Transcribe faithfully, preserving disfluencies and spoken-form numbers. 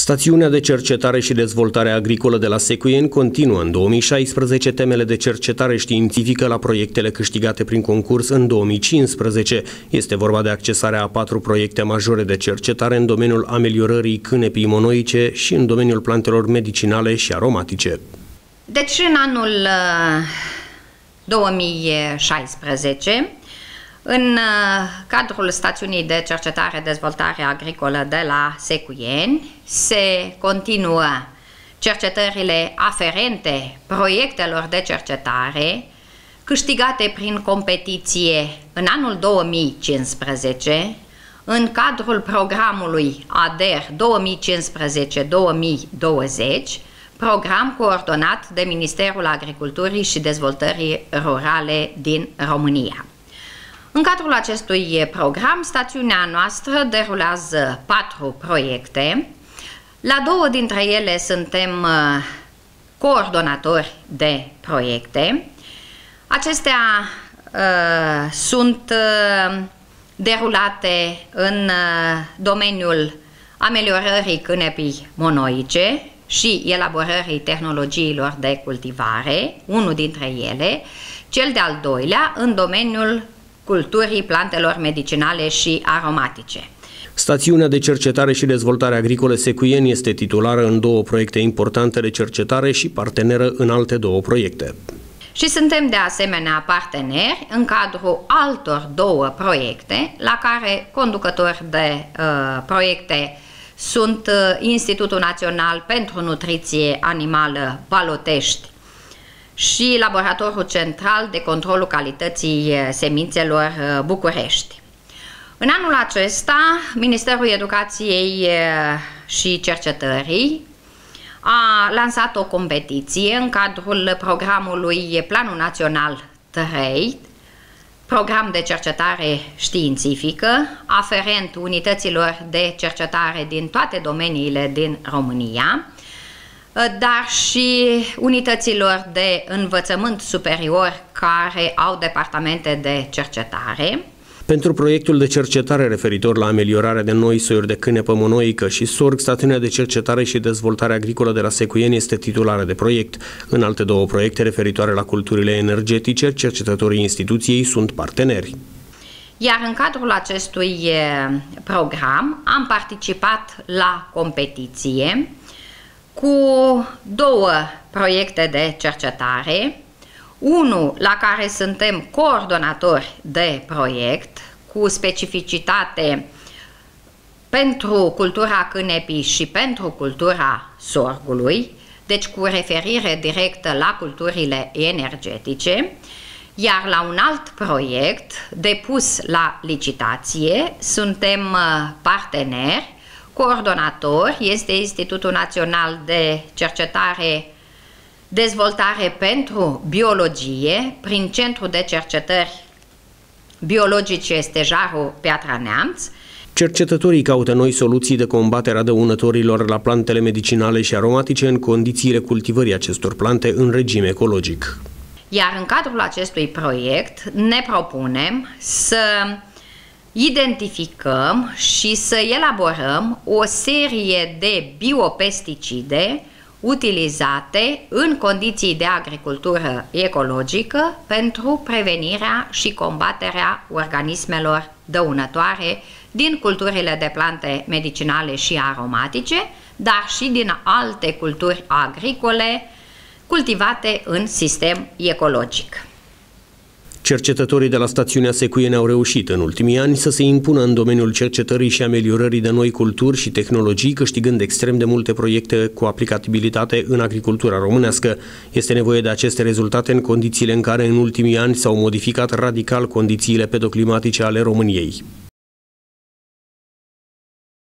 Stațiunea de cercetare și dezvoltare agricolă de la Secuieni continuă în două mii șaisprezece temele de cercetare științifică la proiectele câștigate prin concurs în două mii cincisprezece. Este vorba de accesarea a patru proiecte majore de cercetare în domeniul ameliorării cânepii monoice și în domeniul plantelor medicinale și aromatice. Deci în anul două mii șaisprezece, în cadrul stațiunii de cercetare-dezvoltare agricolă de la Secuieni, se continuă cercetările aferente proiectelor de cercetare câștigate prin competiție în anul două mii cincisprezece, în cadrul programului A D E R două mii cincisprezece două mii douăzeci, program coordonat de Ministerul Agriculturii și Dezvoltării Rurale din România. În cadrul acestui program, stațiunea noastră derulează patru proiecte. La două dintre ele suntem coordonatori de proiecte. Acestea uh, sunt uh, derulate în uh, domeniul ameliorării cânepii monoice și elaborării tehnologiilor de cultivare, unul dintre ele, cel de-al doilea în domeniul culturii plantelor medicinale și aromatice. Stațiunea de cercetare și dezvoltare agricolă Secuieni este titulară în două proiecte importante de cercetare și parteneră în alte două proiecte. Și suntem de asemenea parteneri în cadrul altor două proiecte, la care conducători de uh, proiecte sunt uh, Institutul Național pentru Nutriție Animală Palotești și Laboratorul Central de Controlul Calității Semințelor București. În anul acesta, Ministerul Educației și Cercetării a lansat o competiție în cadrul programului Planul Național trei, program de cercetare științifică, aferent unităților de cercetare din toate domeniile din România, dar și unităților de învățământ superior care au departamente de cercetare. Pentru proiectul de cercetare referitor la ameliorarea de noi soiuri de cânepă monoică și sorg, stațiunea de cercetare și dezvoltare agricolă de la Secuieni este titulară de proiect. În alte două proiecte referitoare la culturile energetice, cercetătorii instituției sunt parteneri. Iar în cadrul acestui program am participat la competiție cu două proiecte de cercetare, unul la care suntem coordonatori de proiect cu specificitate pentru cultura cânepii și pentru cultura sorgului, deci cu referire directă la culturile energetice, iar la un alt proiect depus la licitație suntem parteneri. Coordonator este Institutul Național de Cercetare Dezvoltare pentru Biologie prin Centrul de Cercetări Biologice Stejarul Piatra Neamț. Cercetătorii caută noi soluții de combatere a dăunătorilor la plantele medicinale și aromatice în condițiile cultivării acestor plante în regim ecologic. Iar în cadrul acestui proiect ne propunem să identificăm și să elaborăm o serie de biopesticide utilizate în condiții de agricultură ecologică pentru prevenirea și combaterea organismelor dăunătoare din culturile de plante medicinale și aromatice, dar și din alte culturi agricole cultivate în sistem ecologic. Cercetătorii de la stațiunea Secuieni au reușit în ultimii ani să se impună în domeniul cercetării și ameliorării de noi culturi și tehnologii, câștigând extrem de multe proiecte cu aplicabilitate în agricultura românească. Este nevoie de aceste rezultate în condițiile în care în ultimii ani s-au modificat radical condițiile pedoclimatice ale României.